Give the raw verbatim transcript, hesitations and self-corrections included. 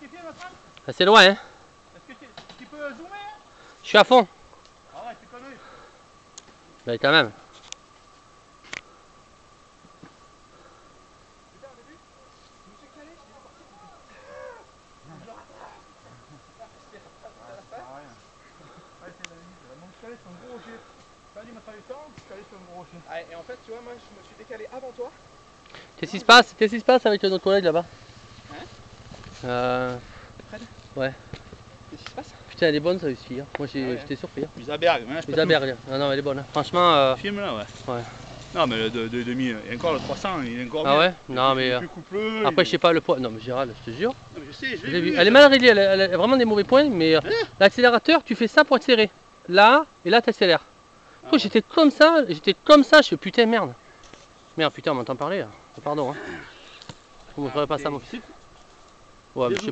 rectifier ma femme? C'est loin, hein. Est-ce que tu, tu peux zoomer hein? Je suis à fond. Ah ouais, tu connais. Ben quand même. Putain, au début, je me suis calé, je suis parti. Je le rattrape. Ah, ça sert à rien. Ouais, c'est la limite. Moi, je suis calé sur un gros rocher. T'as dit, il m'a fallu le temps, je suis calé sur un gros rocher. Ah, et en fait, tu vois, moi, je me suis décalé avant toi. Qu'est-ce qui se passe? Qu'est-ce qui se passe avec notre collègue là-bas? Hein? Euh... Fred? Ouais. Qu'est-ce qui se passe? Putain, elle est bonne ça aussi. Hein. Moi j'étais Ah ouais. surpris. Hein. Isaberg, hein, Isaberg. Non, non, elle est bonne. Hein. Franchement. Euh... Film là, ouais. Ouais. Non, mais le de, de, de, et encore le trois cents, il est encore Ah mieux. ouais? Non, mais. Il est Euh... plus coupleux. Après, il... je sais pas le poids. Non, mais Gérald, je te jure. Non, mais je sais, je l'ai l'ai vu. vu. Elle est mal réglée, elle, elle a vraiment des mauvais points, mais euh, hein l'accélérateur, tu fais ça pour accélérer. Là, et là, tu accélères. Du coup, ah ouais. J'étais comme ça, j'étais comme ça, je fais putain, merde. Merde, putain, on m'entend parler là. Pardon. Hein. Je ne montrerai pas ça, mon fils. Ouais, mais je sais